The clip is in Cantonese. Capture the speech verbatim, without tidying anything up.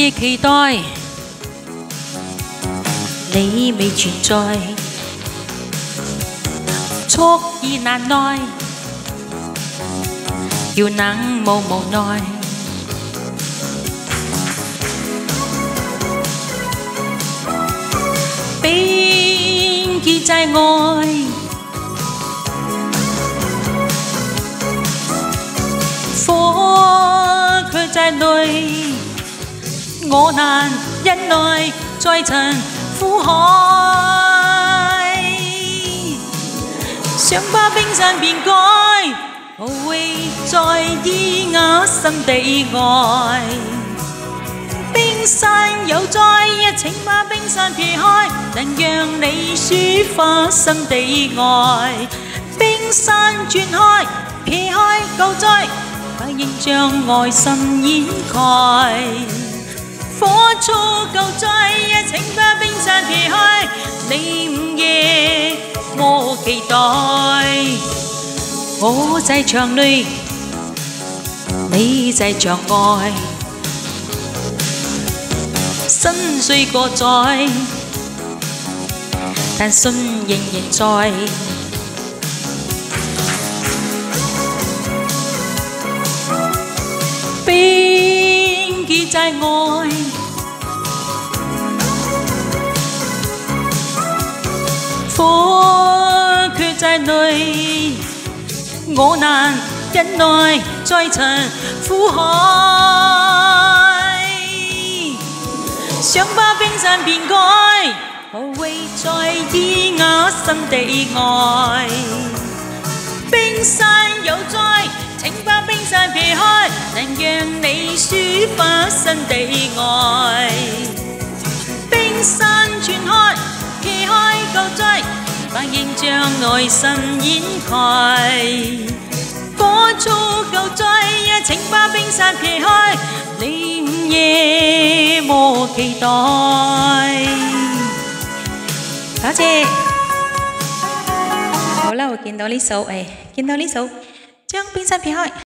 亦期待你未存在，蓄意難耐，要冷無無奈。邊結債愛，火卻在淚，我難忍耐，再塵苦海。想把冰山變改，無謂在意我心地愛。冰山有災，一請把冰山撇開，能讓你抒發心地愛。冰山轉開，撇開舊災，把應將愛心掩蓋。火燭舊災，一請把冰山撇開，你午夜我期待。我在場裏，你在場外。身雖過載，但信仍然在。邊結債愛，火卻在淚，我難忍耐，再塵苦海。想把冰山變改，無謂在意我心地愛。冰山有災，請把冰山撇開，能讓你抒發心地愛。冰山轉開，撇開舊災，把應將愛心掩蓋。火燭舊災，一請把冰山撇開，你午夜我期待。多謝。好啦，我見到呢首誒，見到呢首將冰山撇開。